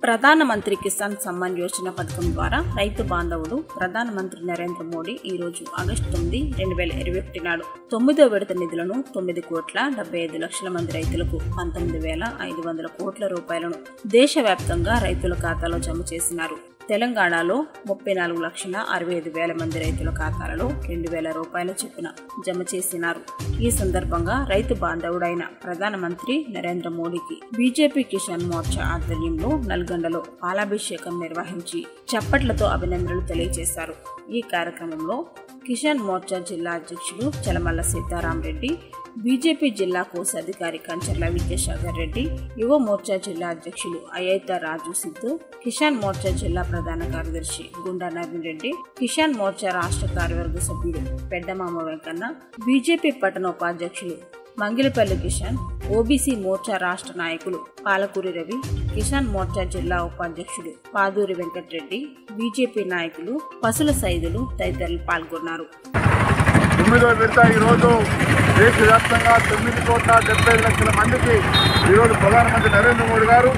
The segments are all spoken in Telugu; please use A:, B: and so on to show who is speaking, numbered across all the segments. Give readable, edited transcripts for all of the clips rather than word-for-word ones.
A: ప్రధానమంత్రి కిసాన్ సమ్మాన్ యోజన పథకం ద్వారా రైతు బాంధవుడు ప్రధానమంత్రి నరేంద్ర మోడీ ఈ రోజు ఆగస్టు 9, 2021 నాడు 9వ విడత నిధులను 9,75,00,000 మంది రైతులకు 19,500 కోట్ల రూపాయలను దేశవ్యాప్తంగా రైతుల ఖాతాలో జమ చేసినారు. తెలంగాణలో 34,65,000 మంది రైతుల ఖాతాలలో 2,000 రూపాయల చొప్పున జమ చేసినారు. ఈ సందర్భంగా రైతు బాంధవుడైన ప్రధానమంత్రి నరేంద్ర మోడీకి బీజేపీ కిసాన్ మోర్చా ఆధ్వర్యంలో నల్గొండలో పాలాభిషేకం నిర్వహించి చప్పట్లతో అభినందనలు తెలియజేశారు. ఈ కార్యక్రమంలో కిసాన్ మోర్చా జిల్లా అధ్యక్షుడు చలమల్ల సీతారామరెడ్డి, బీజేపీ జిల్లా కోశాధికారి కంచర్ల విద్యాసాగర్ రెడ్డి, యువ మోర్చా జిల్లా అధ్యక్షులు అయ్యత రాజు సిద్ధు, కిసాన్ మోర్చా జిల్లా ప్రధాన కార్యదర్శి గుండా నవీన్ రెడ్డి, కిసాన్ మోర్చా రాష్ట్ర కార్యవర్గ సభ్యుడు పెద్దమామ వెంకన్న, బీజేపీ పట్టణ ఉపాధ్యక్షులు మంగిలిపల్లి కిసాన్, ఓబీసీ మోర్చా రాష్ట్ర నాయకులు పాలకూరి రవి, కిసాన్ మోర్చా జిల్లా ఉపాధ్యక్షుడు పాదూరి వెంకటరెడ్డి, బీజేపీ నాయకులు పసుల సైదులు తదితరులు పాల్గొన్నారు.
B: 9వ విడత ఈరోజు దేశవ్యాప్తంగా 9,75,00,000 మందికి ఈరోజు ప్రధానమంత్రి నరేంద్ర మోడీ గారు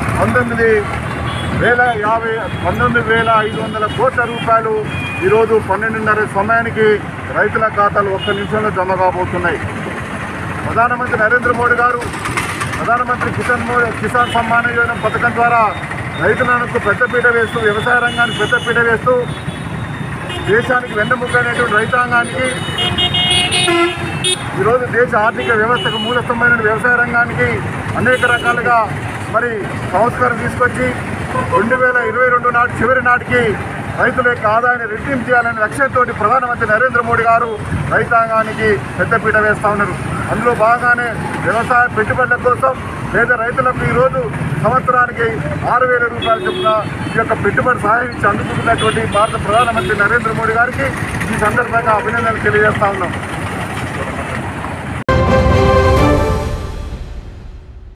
B: 19,500 కోట్ల రూపాయలు ఈరోజు 12:30 సమయానికి రైతుల ఖాతాలు 1 నిమిషంలో జమ కాబోతున్నాయి. ప్రధానమంత్రి నరేంద్ర మోడీ గారు ప్రధానమంత్రి కిసాన్ సమ్మాన్ యోజన పథకం ద్వారా రైతులకు పెద్దపీట వేస్తూ, వ్యవసాయ రంగానికి పెద్దపీట వేస్తూ, దేశానికి వెన్నెముకైనటువంటి రైతాంగానికి, ఈరోజు దేశ ఆర్థిక వ్యవస్థకు మూలస్తంభమైన వ్యవసాయ రంగానికి అనేక రకాలుగా సంస్కరణ తీసుకొచ్చి 2022 నాటి చివరి నాటికి రైతుల యొక్క ఆదాయాన్ని రెట్టింపు చేయాలనే లక్ష్యంతో ప్రధానమంత్రి నరేంద్ర మోడీ గారు రైతాంగానికి పెద్దపీట వేస్తూ ఉన్నారు. అందులో భాగంగానే వ్యవసాయ పెట్టుబడుల కోసం పేద రైతులకు ఈరోజు సంవత్సరానికి 6,000 రూపాయలు చొప్పున ఈ యొక్క పెట్టుబడి సహాయం ఇచ్చి అందుకుంటున్నటువంటి భారత ప్రధానమంత్రి నరేంద్ర మోడీ గారికి ఈ సందర్భంగా అభినందనలు తెలియజేస్తా ఉన్నాం.